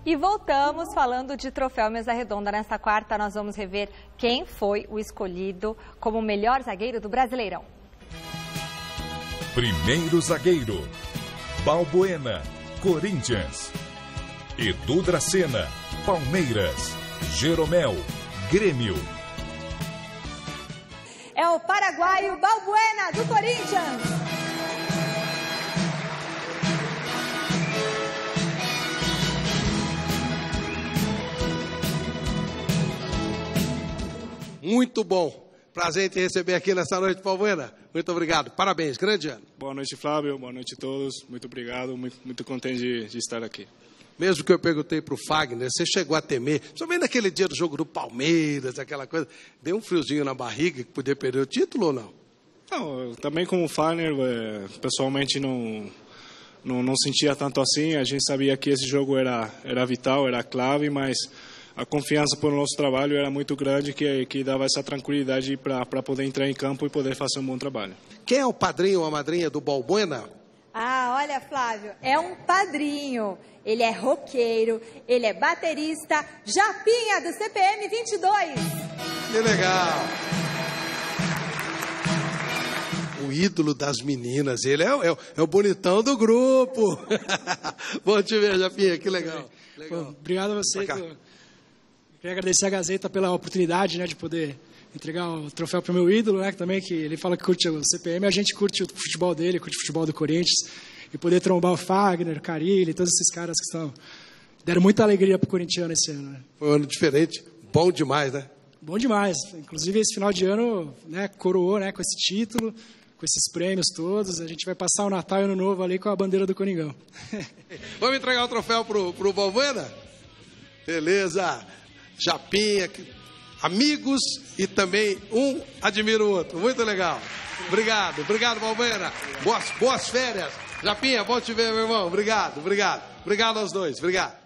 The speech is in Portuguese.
E voltamos falando de troféu Mesa Redonda. Nesta quarta nós vamos rever quem foi o escolhido como o melhor zagueiro do Brasileirão. Primeiro zagueiro, Balbuena, Corinthians. Edu Dracena, Palmeiras. Jeromel, Grêmio. É o paraguaio Balbuena, do Corinthians. Muito bom. Prazer em te receber aqui nessa noite, Balbuena. Muito obrigado. Parabéns. Grande ano. Boa noite, Flávio. Boa noite a todos. Muito obrigado. Muito contente de estar aqui. Mesmo que eu perguntei para o Fagner, você chegou a temer, somente naquele dia do jogo do Palmeiras, aquela coisa, deu um friozinho na barriga que podia perder o título ou não? Não, também como o Fagner, pessoalmente não sentia tanto assim. A gente sabia que esse jogo era vital, era clave, mas a confiança por nosso trabalho era muito grande, que dava essa tranquilidade para poder entrar em campo e poder fazer um bom trabalho. Quem é o padrinho ou a madrinha do Balbuena? Ah, olha, Flávio, é um padrinho. Ele é roqueiro, ele é baterista, Japinha, do CPM 22. Que legal. O ídolo das meninas, ele é o bonitão do grupo. Bom te ver, Japinha, que legal. Pô, obrigado a você. Queria agradecer a Gazeta pela oportunidade, né, de poder entregar o troféu para o meu ídolo, né, também, que ele fala que curte o CPM, a gente curte o futebol dele, curte o futebol do Corinthians, e poder trombar o Fagner, o Carille, todos esses caras que deram muita alegria para o corintiano esse ano. Né? Foi um ano diferente, bom demais, né? Bom demais, inclusive esse final de ano, né, coroou, né, com esse título, com esses prêmios todos, a gente vai passar o Natal e o Ano Novo ali com a bandeira do Coringão. Vamos entregar o troféu pro Balbuena? Beleza, Japinha, amigos e também um admira o outro. Muito legal. Obrigado, Balbuena. Boas férias. Japinha, bom te ver, meu irmão. Obrigado. Obrigado aos dois. Obrigado.